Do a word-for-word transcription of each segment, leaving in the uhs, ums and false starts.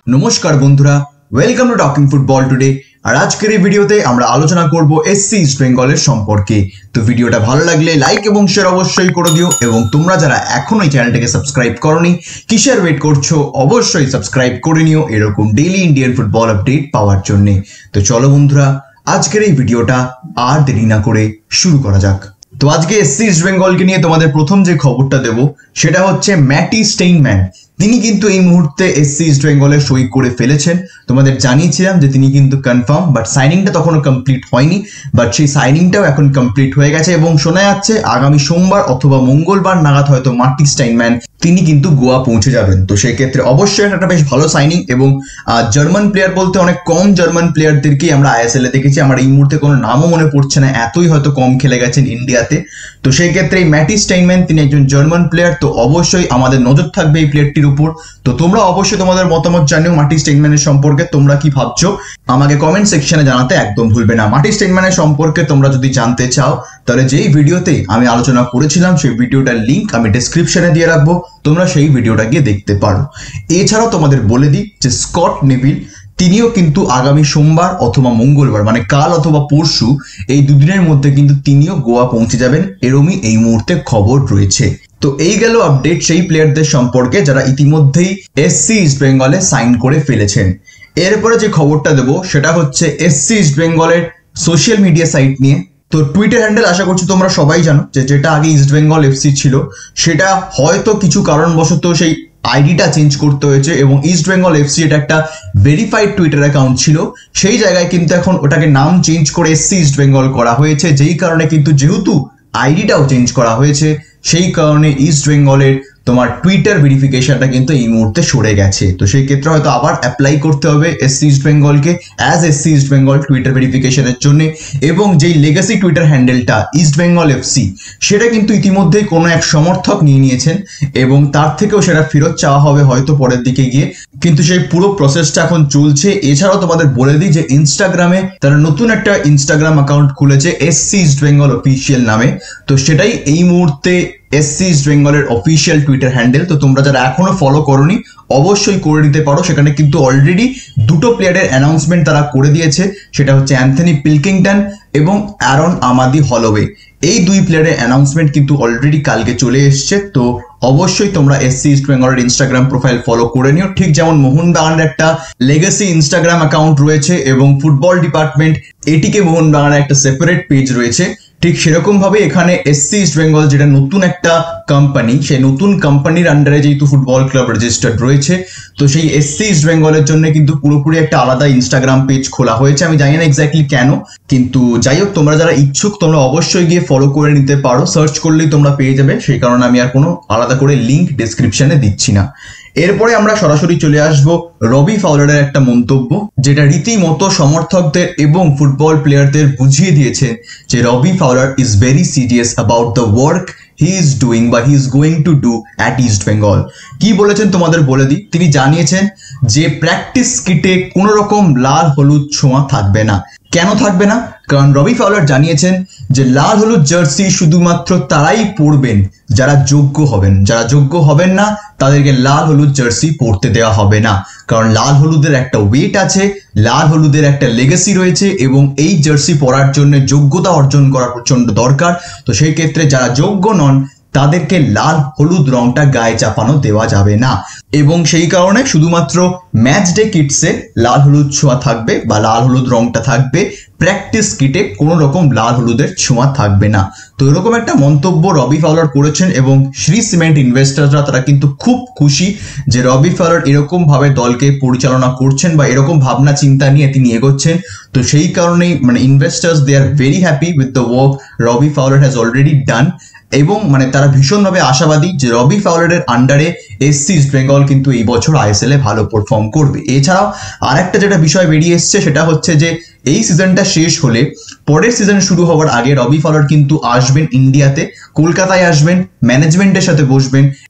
নমস্কার বন্ধুরা, welcome to Talking Football today. আর আজকের এই ভিডিওতে আমরা আলোচনা করব এসসি ইস্ট বেঙ্গলের সম্পর্কে। তো ভিডিওটা ভালো লাগলে লাইক এবং শেয়ার অবশ্যই করে দিও, এবং তোমরা যারা এখনো এই চ্যানেলটাকে সাবস্ক্রাইব করোনি, কিসের ওয়েট করছো, অবশ্যই সাবস্ক্রাইব করে নিও এরকম ডেইলি ইন্ডিয়ান ফুটবল আপডেট পাওয়ার জন্য। তো চলো বন্ধুরা, আজকের এই ভিডিওটা আর দেরি না করে শুরু করা যাক। তো আজকে এসসি ইস্ট বেঙ্গলকে নিয়ে তোমাদের প্রথম যে খবরটা দেব সেটা হচ্ছে ম্যাটি স্টেইনম্যান। তিনি কিন্তু এই মুহূর্তে এসসি ইস্ট বেঙ্গলে সই করে ফেলেছেন। তোমাদের জানিয়েছিলাম যে তিনি কিন্তু কনফার্ম, বাট সাইনিংটা তখনও কমপ্লিট হয়নি, বাট সেই সাইনিংটাও এখন কমপ্লিট হয়ে গেছে এবং শোনা যাচ্ছে আগামী সোমবার অথবা মঙ্গলবার নাগাদ হয়তো ম্যাটি স্টেইনম্যান তিনি কিন্তু গোয়া পৌঁছে যাবেন। তো সেই ক্ষেত্রে অবশ্যই একটা বেশ ভালো সাইনিং, এবং জার্মান প্লেয়ার বলতে অনেক কম জার্মান প্লেয়ারদেরকেই আমরা আইএসএল এ দেখেছি। আমার এই মুহূর্তে কোনো নামও মনে পড়ছে না, এতই হয়তো কম খেলে গেছেন ইন্ডিয়াতে। তো সেই ক্ষেত্রে এই ম্যাটি স্টেইনম্যান তিনি একজন জার্মান প্লেয়ার, তো অবশ্যই আমাদের নজর থাকবে এই প্লেয়ারটির উপর। তো তোমরা অবশ্যই তোমাদের মতামত জানিও ম্যাটি স্টেইনম্যানের সম্পর্কে, তোমরা কি ভাবছো আমাকে কমেন্ট সেকশনে জানাতে একদম ভুলবে না। ম্যাটি স্টেইনম্যানের সম্পর্কে তোমরা যদি জানতে চাও তাহলে যেই ভিডিওতে আমি আলোচনা করেছিলাম সেই ভিডিওটার লিঙ্ক আমি ডেসক্রিপশনে দিয়ে রাখবো, তোমরা সেই ভিডিওটা গিয়ে দেখতে পারো। এছাড়াও তোমাদের বলে দিই যে স্কট নেভিল তিনিও কিন্তু আগামী সোমবার অথবা মঙ্গলবার, মানে কাল অথবা পরশু, এই দুদিনের মধ্যে কিন্তু তিনিও গোয়া পৌঁছে যাবেন, এরমই এই মুহূর্তে খবর রয়েছে। তো এই গেল আপডেট সেই প্লেয়ারদের সম্পর্কে যারা ইতিমধ্যেই এসসি ইস্ট বেঙ্গলে সাইন করে ফেলেছেন। এরপরে যে খবরটা দেবো সেটা হচ্ছে এসসি ইস্ট বেঙ্গলের সোশ্যাল মিডিয়া সাইট নিয়ে। তো টুইটার হ্যান্ডেল আশা করছি তোমরা সবাই জানো, যে যেটা আগে ইস্ট বেঙ্গল এফসি ছিল সেটা হয়তো কিছু কারণবশত সেই আইডিটা চেঞ্জ করতে হয়েছে, এবং ইস্ট বেঙ্গল এফসি এটা একটা ভেরিফাইড টুইটার অ্যাকাউন্ট ছিল, সেই জায়গায় কিন্তু এখন ওটাকে নাম চেঞ্জ করে এসসি ইস্ট বেঙ্গল করা হয়েছে। যেই কারণে কিন্তু যেহেতু আইডিটাও চেঞ্জ করা হয়েছে, সেই কারণে ইস্ট বেঙ্গলের তোমার টুইটার ভেরিফিকেশনটা কিন্তু এই মুহূর্তে সরে গেছে। তো সেই ক্ষেত্রে হয়তো আবার অ্যাপ্লাই করতে হবে এসসি ইস্ট বেঙ্গলকে as SC East Bengal Twitter ভেরিফিকেশনের জন্য। এবং যেই লেগাসি টুইটার হ্যান্ডেলটা ইস্ট বেঙ্গল এফসি, সেটা কিন্তু ইতিমধ্যেই কোনো এক সমর্থক নিয়ে নিয়েছেন, এবং তার থেকেও সেটা ফেরত চাওয়া হবে হয়তো পরের দিকে গিয়ে, কিন্তু সেই পুরো প্রসেসটা এখন চলছে। এছাড়াও তোমাদের বলে দিই যে ইনস্টাগ্রামে তারা নতুন একটা ইনস্টাগ্রাম অ্যাকাউন্ট খুলেছে এসসি ইস্ট বেঙ্গল অফিসিয়াল নামে। তো সেটাই এই মুহূর্তে এসসি ইস্ট বেঙ্গলের অফিসিয়াল টুইটার হ্যান্ডেল। তো তোমরা যারা এখনো ফলো করোনি অবশ্যই করে নিতে পারো। সেখানে কিন্তু অলরেডি দুটো প্লেয়ারের অ্যানাউন্সমেন্ট তারা করে দিয়েছে, সেটা হচ্ছে অ্যান্থনি পিলকিংটন এবং অ্যারন আমাদি হলওয়ে। এই দুই প্লেয়ারের অ্যানাউন্সমেন্ট কিন্তু অলরেডি কালকে চলে এসছে। তো অবশ্যই তোমরা এসসি ইস্ট বেঙ্গলের ইনস্টাগ্রাম প্রোফাইল ফলো করে নিও, ঠিক যেমন মোহনবাগানের একটা লেগাসি ইনস্টাগ্রাম অ্যাকাউন্ট রয়েছে এবং ফুটবল ডিপার্টমেন্ট এটিকে মোহনবাগানের একটা সেপারেট পেজ রয়েছে, ঠিক সেরকম ভাবে এখানে এসসি ইস্ট বেঙ্গল যেটা নতুন একটা কোম্পানি, সেই নতুন কোম্পানির আন্ডারে যেহেতু ফুটবল ক্লাব রেজিস্টার্ড রয়েছে, তো সেই এসসি ইস্ট বেঙ্গলের জন্য কিন্তু পুরোপুরি একটা আলাদা ইনস্টাগ্রাম পেজ খোলা হয়েছে। আমি জানি না এক্স্যাক্টলি কেন, কিন্তু যাই হোক তোমরা যারা ইচ্ছুক তোমরা অবশ্যই গিয়ে ফলো করে নিতে পারো, সার্চ করলেই তোমরা পেয়ে যাবে। সেই কারণে আমি আর কোনো আলাদা করে লিঙ্ক ডেসক্রিপশনে দিচ্ছি না। এরপরে আমরা সরাসরি চলে আসবো রবি ফাউলারের একটা মন্তব্য, যেটা রীতিমতো সমর্থকদের এবং ফুটবল প্লেয়ারদের বুঝিয়ে দিয়েছে যে Robbie Fowler is very serious about the work he is doing বা he is going to do at East Bengal. কি বলেছেন তোমাদের বলে দিই। তিনি জানিয়েছেন যে প্র্যাকটিস কিটে কোনো রকম লাল হলুদ ছোঁয়া থাকবে না। কেন থাকবে না? কারণ রবি ফাউলার জানিয়েছেন যে লাল হলুদ জার্সি শুধুমাত্র তারাই পরবেন যারা যোগ্য হবেন, যারা যোগ্য হবেন না তাদেরকে লাল হলুদ জার্সি পরতে দেওয়া হবে না। কারণ লাল হলুদের একটা ওয়েট আছে, লাল হলুদের একটা লেগাসি রয়েছে, এবং এই জার্সি পরার জন্য যোগ্যতা অর্জন করা প্রচন্ড দরকার। তো সেই ক্ষেত্রে যারা যোগ্য নন তাদেরকে লাল হলুদ রংটা গায়ে চাপানো দেওয়া যাবে না, এবং সেই কারণে শুধুমাত্র ম্যাচ ডে কিটসে লাল হলুদ ছোঁয়া থাকবে বা লাল হলুদ রংটা থাকবে, প্র্যাকটিস কিটে কোনো রকম লাল হলুদের ছোঁয়া থাকবে না। তো এরকম একটা মন্তব্য রবি ফাউলার করেছেন, এবং শ্রী সিমেন্ট ইনভেস্টাররা তারা কিন্তু খুব খুশি যে রবি ফাউলার এরকম ভাবে দলকে পরিচালনা করছেন বা এরকম ভাবনা চিন্তা নিয়ে তিনি এগোচ্ছেন। তো সেই কারণেই মানে investors they are very happy with the work Robbie Fowler has already done, এবং মানে তারা ভীষণভাবে আশাবাদী যে রবি ফাউলারের আন্ডারে এসসি ইস্ট বেঙ্গল কিন্তু এই বছর আইএসএল এ ভালো পারফর্ম করবে। এছাড়াও আরেকটা যেটা বিষয় বেরিয়ে এসছে সেটা হচ্ছে যে এই সিজনটা শেষ হলে পরের সিজন শুরু হওয়ার আগে রবি ফাউলার কিন্তু আসবেন ইন্ডিয়াতে, কলকাতায় আসবেন, ম্যানেজমেন্টের সাথে বসবেন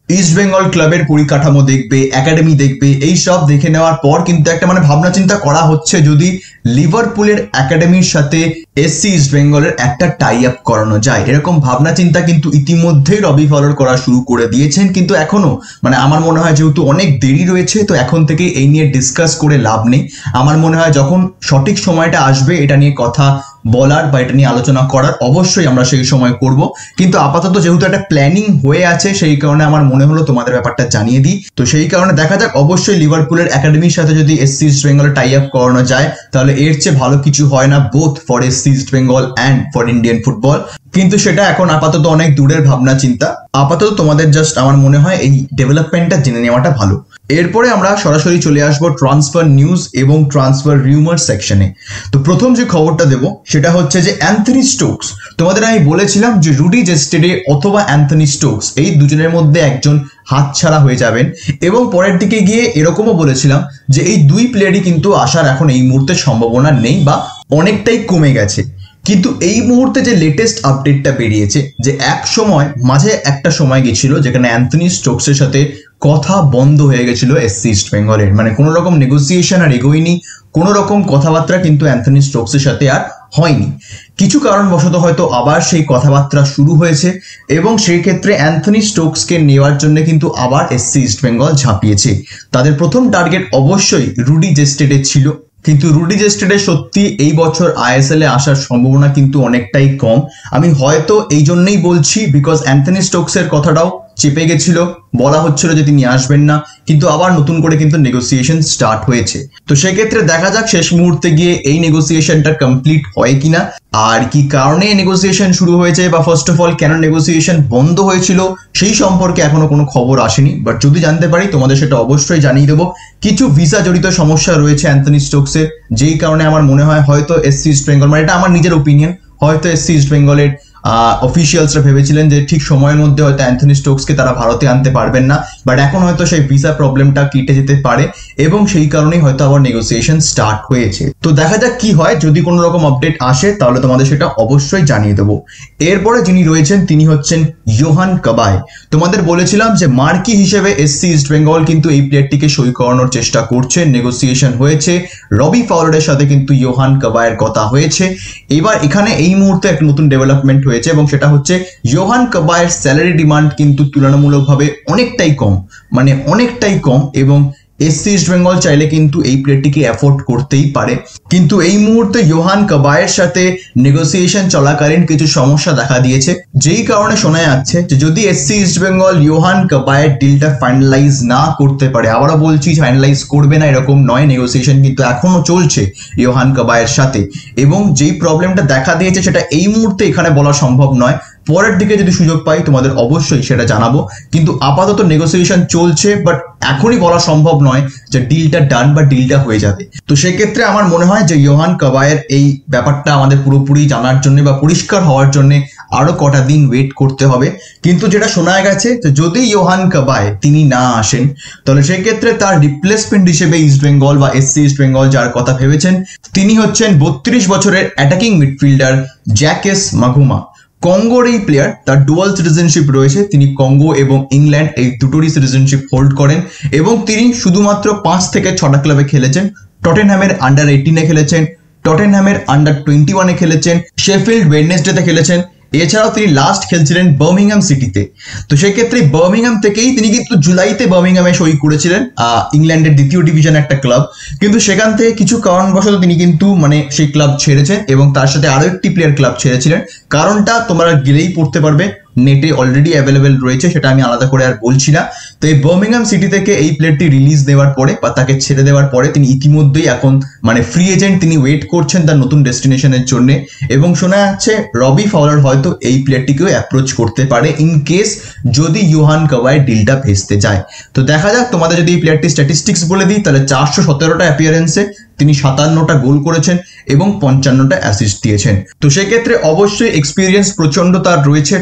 ইস্ট বেঙ্গল ক্লাবের পরিকাঠামো দেখবে, একাডেমি দেখবে, এই সব দেখে নেওয়ার পর কিন্তু একটা মানে ভাবনা চিন্তা করা হচ্ছে যদি লিভারপুলের একাডেমির সাথে এসসি ইস্ট বেঙ্গলের একটা টাই আপ করানো যায়। এরকম ভাবনা চিন্তা কিন্তু ইতিমধ্যেই রবি ফলার করা শুরু করে দিয়েছেন, কিন্তু এখনো মানে আমার মনে হয় যেহেতু অনেক দেরি রয়েছে, তো এখন থেকে এই নিয়ে ডিসকাস করে লাভ নেই। আমার মনে হয় যখন সঠিক সময়টা আসবে এটা নিয়ে কথা বলার বা এটা নিয়ে আলোচনা করার, অবশ্যই আমরা সেই সময় করব। কিন্তু আপাতত যেহেতু একটা প্ল্যানিং হয়ে আছে, সেই কারণে আমার মনে হলো তোমাদের ব্যাপারটা জানিয়ে দিই। তো সেই কারণে দেখা যাক, অবশ্যই লিভারপুলের একাডেমির সাথে যদি এসসি ইস্ট বেঙ্গলের টাই আপ করানো যায় তাহলে এর চেয়ে ভালো কিছু হয় না, both for SC East Bengal and for Indian football. কিন্তু সেটা এখন আপাতত অনেক দূরের ভাবনা চিন্তা। আপাতত তোমাদের জাস্ট আমার মনে হয় এই ডেভেলপমেন্টটা জেনে নেওয়াটা ভালো। এরপরে আমরা সরাসরি চলে আসবো ট্রান্সফার নিউজ এবং ট্রান্সফার রিউমার সেকশনে। তো প্রথম যে খবরটা দেবো সেটা হচ্ছে যে অ্যান্থনি স্টোকস। তোমাদের আমি বলেছিলাম যে রুডি জেস্টেডে অথবা অ্যান্থনি স্টোকস এই দুজনের মধ্যে একজন হাতছাড়া হয়ে যাবেন, এবং পরের দিকে গিয়ে এরকমও বলেছিলাম যে এই দুই প্লেয়ারই কিন্তু আসার এখন এই মুহূর্তে সম্ভাবনা নেই বা অনেকটাই কমে গেছে। কিন্তু এই মুহূর্তে যে লেটেস্ট আপডেটটা বেরিয়েছে যে এক সময় মাঝে একটা সময় গেছিল যেখানে অ্যান্থনি স্টোকসের সাথে কথা বন্ধ হয়ে গেছিল এসসি ইস্ট বেঙ্গলের, মানে কোনো রকম নেগোসিয়েশন আর এগোয়নি, কোনো রকম কথাবার্তা কিন্তু অ্যান্থনি স্টোকসের সাথে আর হয়নি। কিছু কারণবশত হয়তো আবার সেই কথাবার্তা শুরু হয়েছে, এবং সেই ক্ষেত্রে অ্যান্থনি স্টোকসকে নেওয়ার জন্য কিন্তু আবার এসসি ইস্ট বেঙ্গল ঝাঁপিয়েছে। তাদের প্রথম টার্গেট অবশ্যই রুডি জেস্টেডে ছিল, কিন্তু রুডি জেস্টেডের সত্যি এই বছর আইএসএল এ আসার সম্ভাবনা কিন্তু অনেকটাই কম। আমি হয়তো এই জন্যই বলছি বিকজ অ্যান্থনি স্টোকসের কথাটাও চেপে গেছিল, বলা হচ্ছিল যে তিনি আসবেন না, কিন্তু আবার নতুন করে কিন্তু নেগোসিয়েশন স্টার্ট হয়েছে। তো সেক্ষেত্রে দেখা যাক শেষ মুহূর্তে গিয়ে এই নেগোসিয়েশনটা কমপ্লিট হয় কিনা, আর কি কারণে নেগোসিয়েশন শুরু হয়েছে বা ফার্স্ট অফ অল কেন নেগোসিয়েশন বন্ধ হয়েছিল সেই সম্পর্কে এখনো কোনো খবর আসেনি। বাট যদি জানতে পারি তোমাদের সেটা অবশ্যই জানিয়ে দেবো। কিছু ভিসা জড়িত সমস্যা রয়েছে অ্যান্থনি স্টোকসের, যেই কারণে আমার মনে হয় হয়তো এসসি ইস্ট বেঙ্গল, মানে এটা আমার নিজের ওপিনিয়ন, হয়তো এসসি ইস্ট বেঙ্গলের অফিসিয়ালসরা ভেবেছিলেন যে ঠিক সময়ের মধ্যে হয়তো অ্যান্থনি স্টোকসকে তারা ভারতে আনতে পারবেন না, বাট এখন হয়তো সেই ভিসা প্রবলেমটা কেটে যেতে পারে, এবং সেই কারণেই হয়তো আবার নেগোসিয়েশন স্টার্ট হয়েছে। তো দেখা যাক কি হয়, যদি কোনো রকম আপডেট আসে তাহলে তোমাদের সেটা অবশ্যই জানিয়ে দেবো। এরপরে যিনি রয়েছেন তিনি হচ্ছেন ইয়োহান কাবায়। তোমাদের বলেছিলাম যে মার্কি হিসেবে এসসি ইস্ট বেঙ্গল কিন্তু এই প্লেয়ারটিকে সই করানোর চেষ্টা করছে, নেগোসিয়েশন হয়েছে, রবি ফাউলারের সাথে কিন্তু ইয়োহান কাবায়ের কথা হয়েছে। এবার এখানে এই মুহূর্তে একটা নতুন ডেভেলপমেন্ট হয়েছে, এবং সেটা হচ্ছে ইয়োহান কাবায়ের স্যালারি ডিমান্ড কিন্তু তুলনামূলকভাবে অনেকটাই কম, মানে অনেকটাই কম, এবং এসসি ইস্ট বেঙ্গল চাইলে কিন্তু এই প্লেয়ারটিকে অ্যাফোর্ড করতেই পারে। কিন্তু এই মুহূর্তে ইয়োহান কাবায়ের সাথে নেগোসিয়েশন চলাকালীন কিছু সমস্যা দেখা দিয়েছে, যেই কারণে শোনা যাচ্ছে যে যদি SC East Bengal Yohan Cabaye ডিলটা ফাইনালাইজ না করতে পারে, আবারও বলছি ফাইনালাইজ করবে না এরকম নয়, নেগোসিয়েশন কিন্তু এখনো চলছে ইয়োহান কাবায়ের সাথে, এবং যেই প্রবলেমটা দেখা দিয়েছে সেটা এই মুহূর্তে এখানে বলা সম্ভব নয়। পরের দিকে যদি সুযোগ পাই তোমাদের অবশ্যই সেটা জানাবো, কিন্তু আপাতত নেগোসিয়েশন চলছে, বাট এখনই বলা সম্ভব নয় যে ডিলটা ডান বা ডিলটা হয়ে যাবে। তো সেক্ষেত্রে আমার মনে হয় যে ইয়োহান কাবায়ের এই ব্যাপারটা আমাদের পুরোপুরি জানার জন্য বা পরিষ্কার হওয়ার জন্য আরো কটা দিন ওয়েট করতে হবে। কিন্তু যেটা শোনা গেছে যে যদি ইয়োহান কাবায় তিনি না আসেন তাহলে সেক্ষেত্রে তার রিপ্লেসমেন্ট হিসেবে ইস্ট বেঙ্গল বা এসসি ইস্ট বেঙ্গল যার কথা ভেবেছেন তিনি হচ্ছেন বত্রিশ বছরের অ্যাটাকিং মিডফিল্ডার জ্যাকেস মাগুমা। কঙ্গোর এই প্লেয়ার, তার ডুয়াল সিটিজেনশিপ রয়েছে, তিনি কঙ্গো এবং ইংল্যান্ড এই দুটোরই সিটিজেনশিপ হোল্ড করেন, এবং তিনি শুধুমাত্র পাঁচ থেকে ছটা ক্লাবে খেলেছেন। টটেনহ্যামের আন্ডার এইটিনে খেলেছেন, টটেনহ্যামের আন্ডার টোয়েন্টি ওয়ানে খেলেছেন, শেফিল্ড ওয়েডনেসডেতে খেলেছেন, এছাড়াও তিনি লাস্ট খেলছিলেন বার্মিংহাম সিটিতে। তো সেক্ষেত্রে বার্মিংহাম থেকেই তিনি কিন্তু জুলাইতে বার্মিংহামে সই করেছিলেন, ইংল্যান্ডের দ্বিতীয় ডিভিশন একটা ক্লাব, কিন্তু সেখান থেকে কিছু কারণবশত তিনি কিন্তু মানে সেই ক্লাব ছেড়েছেন, এবং তার সাথে আরো একটি প্লেয়ার ক্লাব ছেড়েছিলেন। কারণটা তোমরা গেলেই পড়তে পারবে, নেটে অলরেডি অ্যাভেলেবেল রয়েছে, সেটা আমি আলাদা করে আর বলছি না। তো এই বার্মিংহাম সিটি থেকে এই প্লেয়ারটি রিলিজ দেওয়ার পরে বা তাকে ছেড়ে দেওয়ার পরে তিনি ইতিমধ্যেই এখন মানে ফ্রি এজেন্ট, তিনি ওয়েট করছেন তার নতুন ডেস্টিনেশনের জন্য, এবং শোনা যাচ্ছে রবি ফাউলার হয়তো এই প্লেয়ারটিকেও অ্যাপ্রোচ করতে পারে ইন কেস যদি ইয়োহান কাবায়ের ডিলটা ভেস্তে যায়। তো দেখা যাক, তোমাদের যদি এই প্লেয়ারটি স্ট্যাটিস্টিক্স বলে দিই তাহলে চারশো সতেরোটা অ্যাপিয়ারেন্সে তিনি সাতান্নটা গোল করেছেন এবং পঞ্চান্নটা অ্যাসিস্ট দিয়েছেন। তো সেক্ষেত্রে অবশ্যই এক্সপিরিয়েন্স প্রচন্ড তার রয়েছে। টোটেনহ্যাম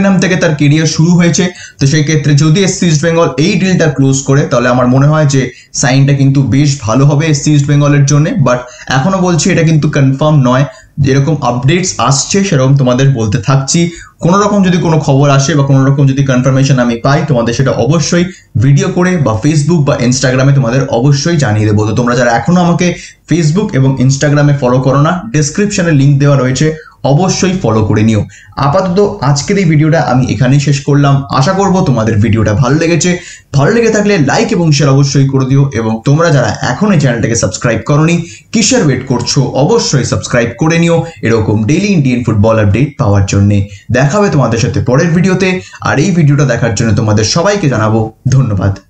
টটেনহাম থেকে তার কেরিয়ার শুরু হয়েছে। তো সেই ক্ষেত্রে যদি এসসি ইস্ট বেঙ্গল এই ডিলটা ক্লোজ করে তাহলে আমার মনে হয় যে সাইনটা কিন্তু বেশ ভালো হবে এসসি ইস্ট বেঙ্গলের জন্য। বাট এখনো বলছি এটা কিন্তু কনফার্ম নয়, যেরকম আপডেটস আসছে সেরকম তোমাদের বলতে থাকছি। কোনো রকম যদি কোনো খবর আসে বা কোনো রকম যদি কনফার্মেশন আমি পাই তোমাদের সেটা অবশ্যই ভিডিও করে বা ফেসবুক বা ইনস্টাগ্রামে তোমাদের অবশ্যই জানিয়ে দেবো। তো তোমরা যারা এখনো আমাকে ফেসবুক এবং ইনস্টাগ্রামে ফলো করো না, ডেসক্রিপশনে লিঙ্ক দেওয়া রয়েছে, অবশ্যই ফলো করে নিও। আপাতত আজকের এই ভিডিওটা আমি এখানেই শেষ করলাম। আশা করব তোমাদের ভিডিওটা ভালো লেগেছে। ভালো লেগে থাকলে লাইক এবং শেয়ার অবশ্যই করে দিও, এবং তোমরা যারা এখন এই চ্যানেলটাকে সাবস্ক্রাইব করোনি কিসের ওয়েট করছো, অবশ্যই সাবস্ক্রাইব করে নিও এরকম ডেইলি ইন্ডিয়ান ফুটবল আপডেট পাওয়ার জন্য। দেখা হবে তোমাদের সাথে পরের ভিডিওতে, আর এই ভিডিওটা দেখার জন্য তোমাদের সবাইকে জানাবো ধন্যবাদ।